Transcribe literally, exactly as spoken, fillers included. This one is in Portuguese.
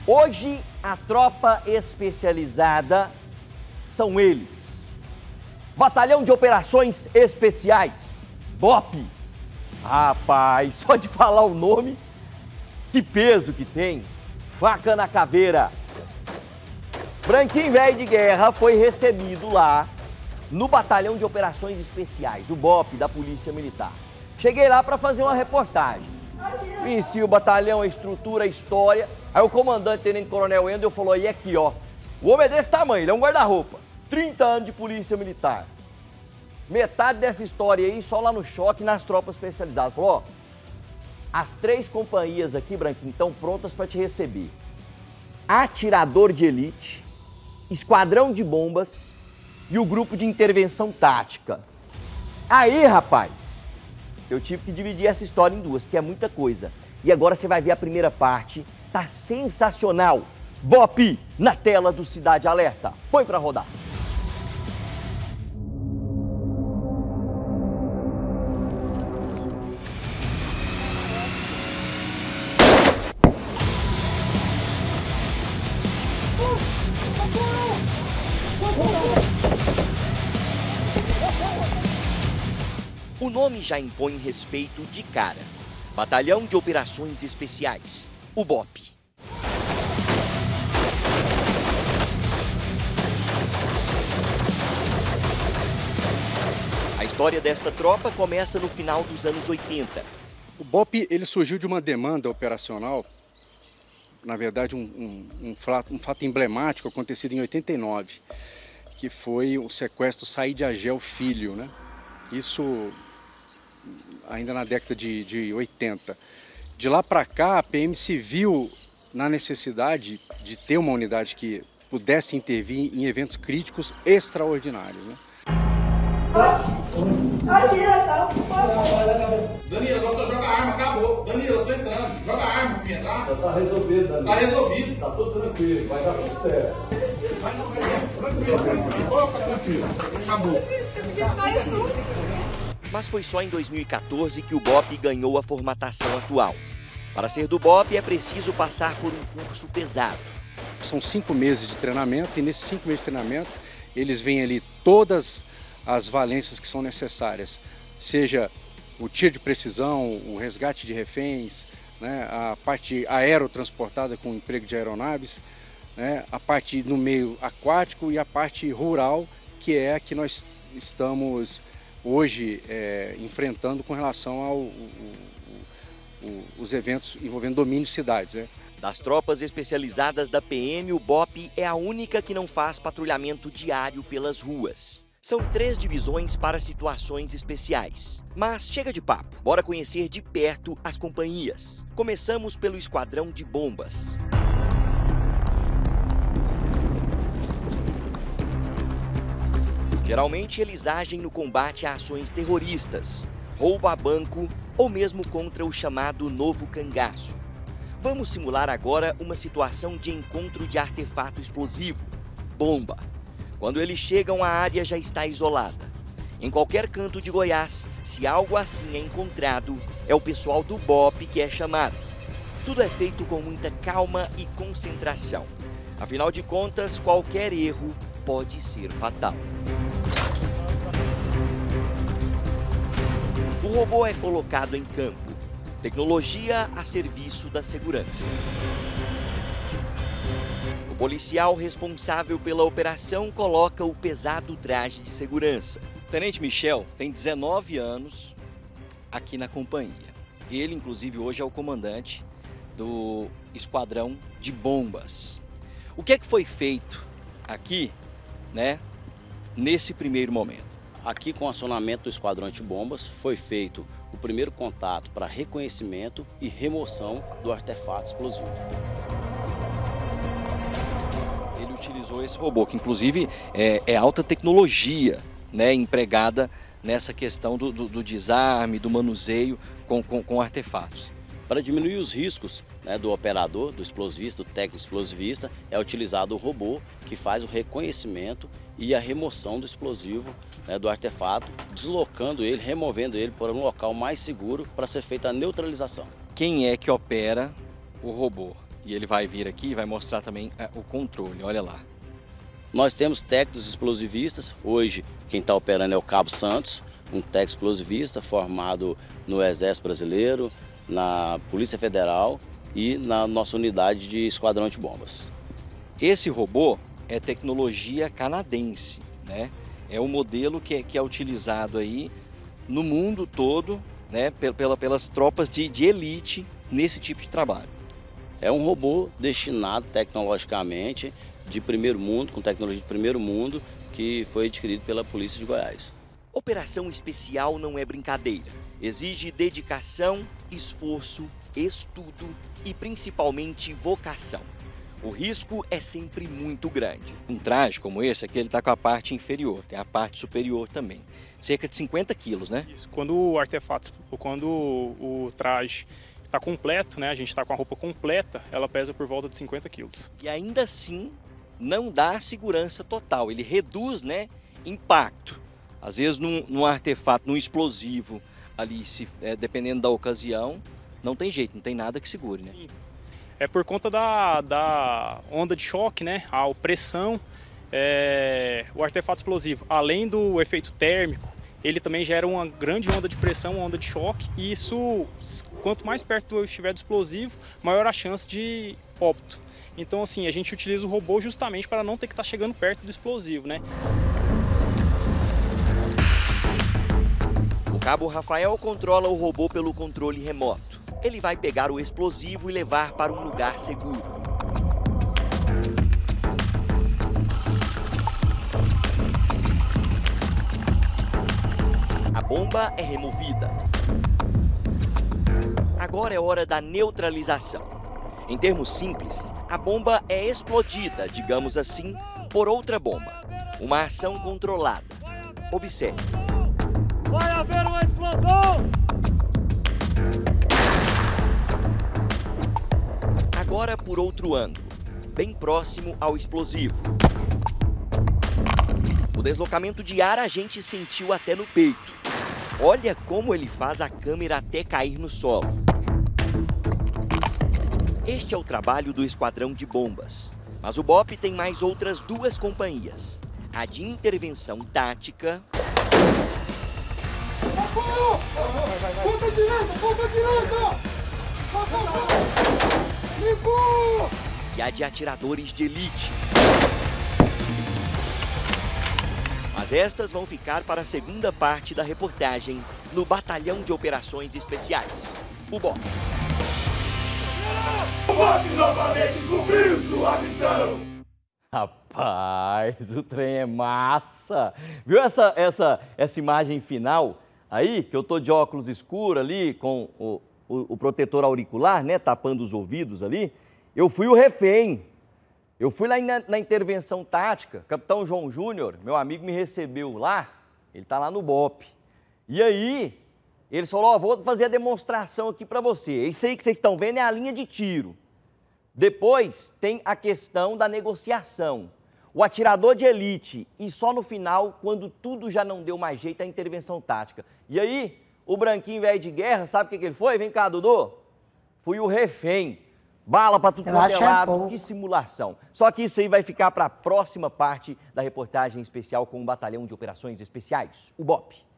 Hoje, a tropa especializada são eles. Batalhão de Operações Especiais, B O P. Rapaz, só de falar o nome, que peso que tem. Faca na caveira. Branquinho Velho de Guerra foi recebido lá no Batalhão de Operações Especiais, o B O P da Polícia Militar. Cheguei lá para fazer uma reportagem. Conheci o batalhão, a estrutura, a história. Aí o comandante, tenente coronel Wendel, falou, e aqui, ó, o homem é desse tamanho, ele é um guarda-roupa. trinta anos de polícia militar. Metade dessa história aí só lá no choque, nas tropas especializadas. Falou, ó, as três companhias aqui, Branquinho, estão prontas para te receber. Atirador de elite, esquadrão de bombas e o grupo de intervenção tática. Aí, rapaz, eu tive que dividir essa história em duas, que é muita coisa. E agora você vai ver a primeira parte, tá sensacional. B O P na tela do Cidade Alerta. Põe pra rodar. O nome já impõe respeito de cara. Batalhão de Operações Especiais, o B O P. A história desta tropa começa no final dos anos oitenta. O B O P ele surgiu de uma demanda operacional, na verdade um, um, um, fato, um fato emblemático acontecido em oitenta e nove, que foi o sequestro Said Agel Filho, né? Isso ainda na década de, de oitenta. De lá para cá, a P M se viu na necessidade de ter uma unidade que pudesse intervir em eventos críticos extraordinários, né? Atira, tá? Danilo, agora só joga a arma, acabou. Danilo, eu tô entrando. Joga a arma pra entrar. Já tá resolvido, Danilo. Tá resolvido. Tá tudo tranquilo, vai dar tudo certo. Vai não, tranquilo, tranquilo. Opa, tranquilo. Acabou. Mas foi só em dois mil e quatorze que o B O P ganhou a formatação atual. Para ser do B O P é preciso passar por um curso pesado. São cinco meses de treinamento e nesses cinco meses de treinamento eles veem ali todas as valências que são necessárias. Seja o tiro de precisão, o resgate de reféns, né, a parte aerotransportada com o emprego de aeronaves, né, a parte no meio aquático e a parte rural, que é a que nós estamos hoje é, enfrentando com relação aos eventos envolvendo domínio de cidades. Né? Das tropas especializadas da P M, o B O P é a única que não faz patrulhamento diário pelas ruas. São três divisões para situações especiais. Mas chega de papo, bora conhecer de perto as companhias. Começamos pelo Esquadrão de Bombas. Geralmente eles agem no combate a ações terroristas, roubo a banco ou mesmo contra o chamado novo cangaço. Vamos simular agora uma situação de encontro de artefato explosivo, bomba. Quando eles chegam, a área já está isolada. Em qualquer canto de Goiás, se algo assim é encontrado, é o pessoal do B O P que é chamado. Tudo é feito com muita calma e concentração. Afinal de contas, qualquer erro pode ser fatal. O robô é colocado em campo. Tecnologia a serviço da segurança. O policial responsável pela operação coloca o pesado traje de segurança. O Tenente Michel tem dezenove anos aqui na companhia. Ele, inclusive, hoje é o comandante do Esquadrão de Bombas. O que é que foi feito aqui, né, nesse primeiro momento? Aqui, com o acionamento do Esquadrão de Bombas, foi feito o primeiro contato para reconhecimento e remoção do artefato explosivo. Ele utilizou esse robô, que inclusive é, é alta tecnologia, né, empregada nessa questão do, do, do desarme, do manuseio com, com, com artefatos. Para diminuir os riscos, né, do operador, do explosivista, do técnico explosivista, é utilizado o robô que faz o reconhecimento e a remoção do explosivo, né, do artefato, deslocando ele, removendo ele para um local mais seguro para ser feita a neutralização. Quem é que opera o robô? E ele vai vir aqui e vai mostrar também é, o controle, olha lá. Nós temos técnicos explosivistas, hoje quem está operando é o Cabo Santos, um técnico explosivista formado no Exército Brasileiro, na Polícia Federal e na nossa unidade de esquadrão de bombas. Esse robô é tecnologia canadense, né? É o modelo que é, que é utilizado aí no mundo todo, né? Pela, pelas tropas de, de elite nesse tipo de trabalho. É um robô destinado tecnologicamente de primeiro mundo, com tecnologia de primeiro mundo, que foi adquirido pela Polícia de Goiás. Operação especial não é brincadeira. Exige dedicação, esforço, estudo e principalmente vocação. O risco é sempre muito grande. Um traje como esse aqui, ele está com a parte inferior, tem a parte superior também. Cerca de cinquenta quilos, né? Isso. Quando o artefato, quando o traje está completo, né, a gente está com a roupa completa, ela pesa por volta de cinquenta quilos. E ainda assim, não dá segurança total, ele reduz, né, impacto. Às vezes num, num artefato, num explosivo, ali, se, é, dependendo da ocasião, não tem jeito, não tem nada que segure, né? Sim. É por conta da, da onda de choque, né, a pressão, é, o artefato explosivo, além do efeito térmico, ele também gera uma grande onda de pressão, uma onda de choque, e isso, quanto mais perto eu estiver do explosivo, maior a chance de óbito. Então, assim, a gente utiliza o robô justamente para não ter que estar chegando perto do explosivo, né? O cabo Rafael controla o robô pelo controle remoto. Ele vai pegar o explosivo e levar para um lugar seguro. A bomba é removida. Agora é hora da neutralização. Em termos simples, a bomba é explodida, digamos assim, por outra bomba. Uma ação controlada. Observe. Vai haver uma explosão! Agora por outro ângulo, bem próximo ao explosivo. O deslocamento de ar a gente sentiu até no peito. Olha como ele faz a câmera até cair no solo. Este é o trabalho do Esquadrão de Bombas. Mas o B O P tem mais outras duas companhias. A de intervenção tática... Apoio! Ponta direita! Ponta direita! Limpo! E a de atiradores de elite. Mas estas vão ficar para a segunda parte da reportagem no Batalhão de Operações Especiais, o B O P. O B O P novamente cumpriu sua missão! Rapaz, o trem é massa! Viu essa, essa, essa imagem final aí, que eu tô de óculos escuros ali, com o, o, o protetor auricular, né, tapando os ouvidos ali? Eu fui o refém. Eu fui lá na, na intervenção tática, Capitão João Júnior, meu amigo, me recebeu lá, ele tá lá no B O P. E aí, ele falou, ó, vou fazer a demonstração aqui para você. Isso aí que vocês estão vendo é a linha de tiro. Depois tem a questão da negociação. O atirador de elite e só no final, quando tudo já não deu mais jeito, a intervenção tática. E aí, o branquinho velho de guerra, sabe o que, que ele foi? Vem cá, Dudu. Fui o refém. Bala para tudo quanto é lado, que simulação. Só que isso aí vai ficar para a próxima parte da reportagem especial com o Batalhão de Operações Especiais, o B O P.